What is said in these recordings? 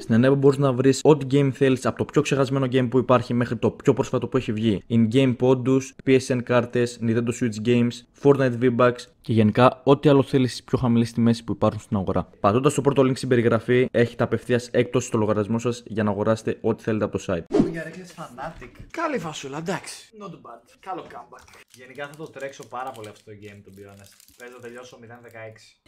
Στην Eneba μπορείς να βρεις ό,τι game θέλεις, από το πιο ξεχασμένο game που υπάρχει μέχρι το πιο πρόσφατο που έχει βγει. In-game πόντους, PSN κάρτες, Nintendo Switch Games, Fortnite V-Bucks και γενικά ό,τι άλλο θέλεις στις πιο χαμηλές τιμές που υπάρχουν στην αγορά. Πατώντας το πρώτο link στην περιγραφή, έχετε απευθείας έκπτωση στο λογαριασμό σας για να αγοράσετε ό,τι θέλετε από το site. Για ρέκλες Fanatic. Καλή φασούλα, εντάξει. Not bad. Καλό comeback. Γενικά θα το τρέξω πάρα πολύ αυτό το game, to be honest. Παίζω να τελειώσω 0-16.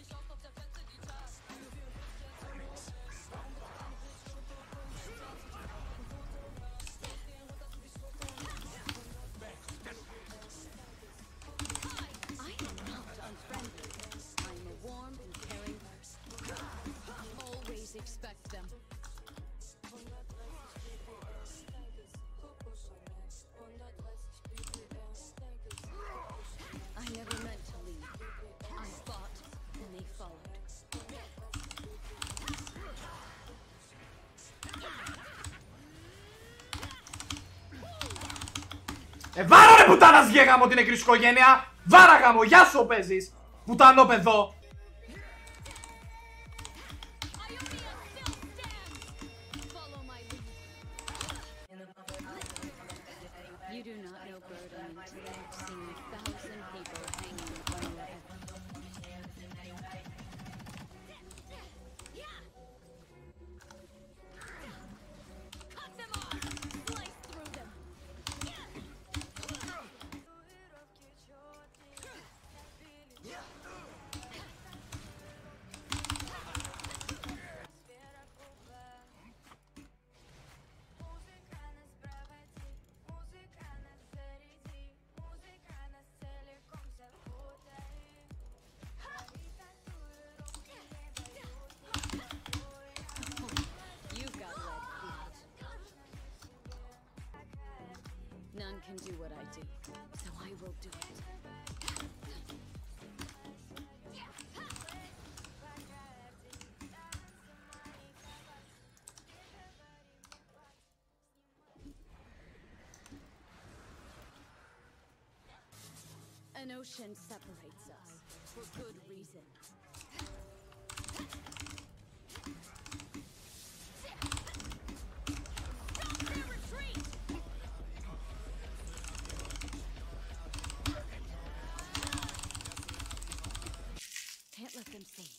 Βάρα ρε πουτάνας γε γάμο την νεκρή σου οικογένεια! Βάρα γάμο, γεια σου παίζεις! Πουτανό παιδό! None can do what I do, so I will do it. An ocean separates us for good reason. Can't let them see.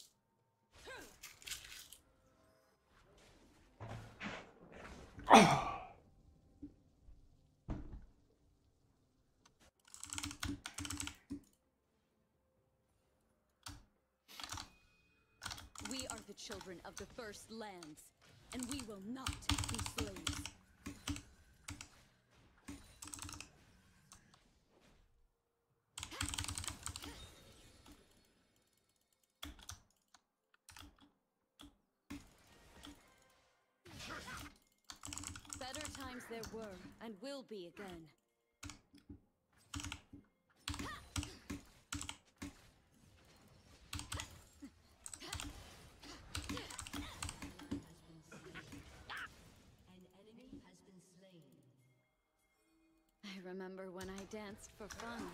We are the children of the First Lands, and we will not be slaves. Better times there were, and will be again. I remember when I danced for fun.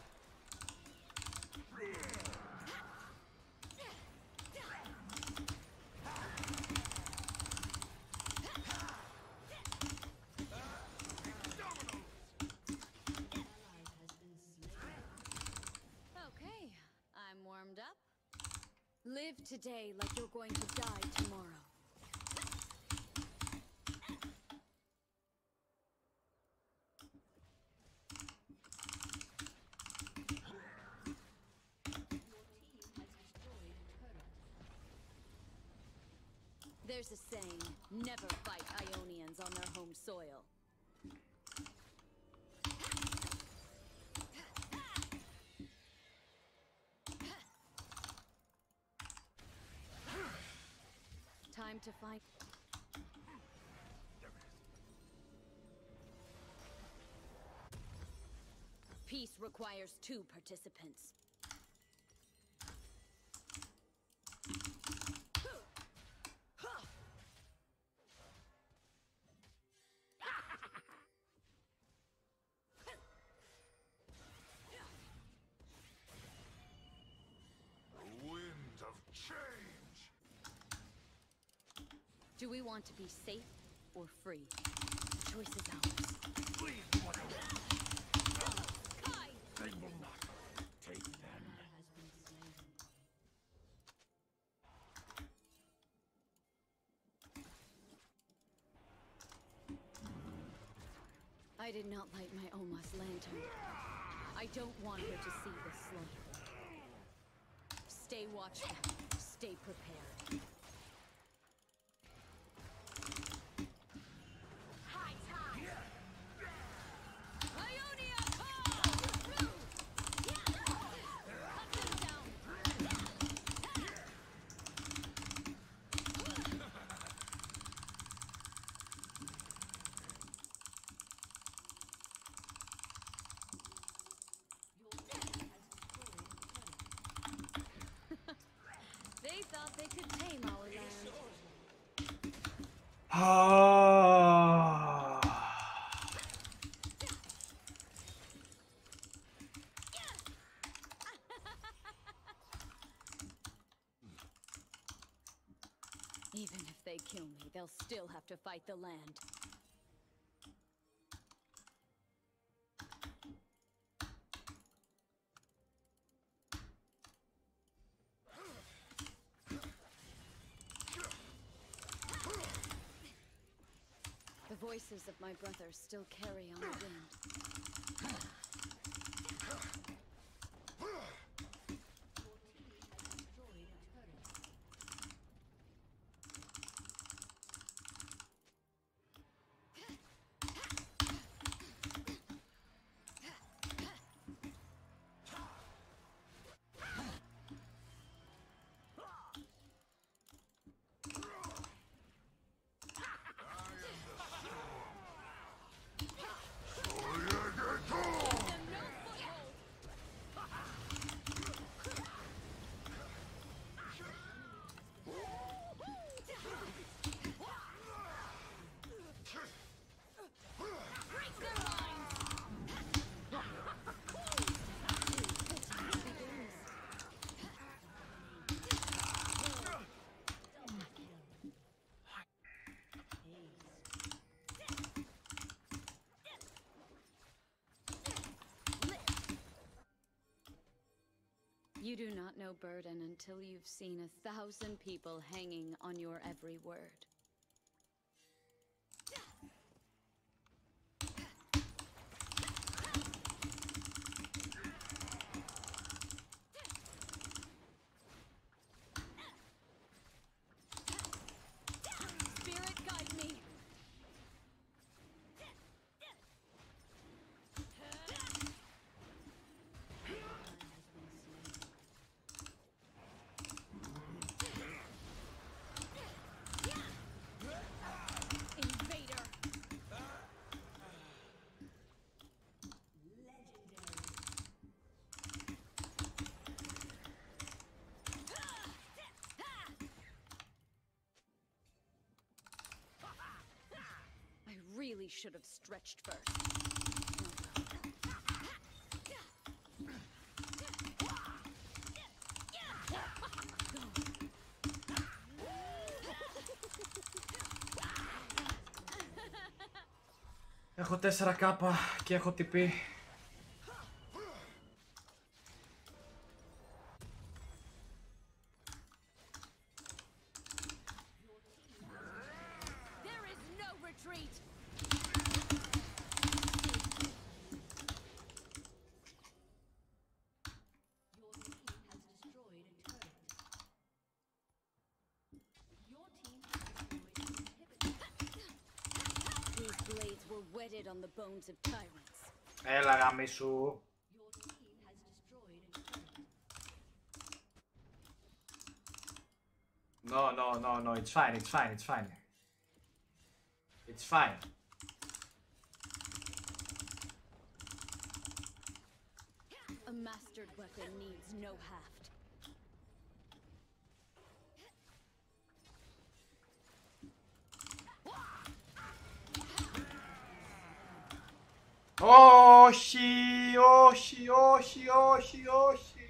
Okay, I'm warmed up. Live today like you're going to die tomorrow. There's a saying, never fight Ionians on their home soil. Time to fight. Peace requires 2 participants. Do we want to be safe or free? The choice is ours. Kai! They will not take them. I did not light my Oma's lantern. I don't want her to see the slaughter. Stay watchful. Stay prepared. Ionia, call! Cut them down. They thought they could tame our land. Even if they kill me, they'll still have to fight the land. The voices of my brothers still carry on the wind. You do not know burden until you've seen 1,000 people hanging on your every word. Spirit, guide me. Invader. I really should have stretched first. Έχω 4 κάπα και έχω τυπεί. There is no retreat. These blades were whetted on the bones of tyrants. Έλα γαμίσου. No, it's fine, it's fine, it's fine. It's fine. A mastered weapon needs no haft. Όχι, όχι, όχι, όχι, όχι.